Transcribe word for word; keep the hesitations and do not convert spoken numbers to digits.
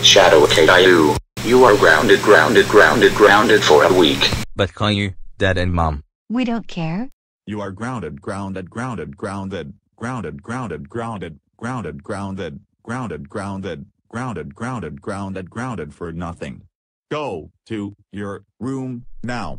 Shadow Caillou, you are grounded, grounded, grounded, grounded for a week. But Caillou, Dad and Mom. We don't care. You are grounded, grounded, grounded, grounded, grounded, grounded, grounded, grounded, grounded, grounded, grounded, grounded, grounded, grounded, grounded for nothing. Go to your room now.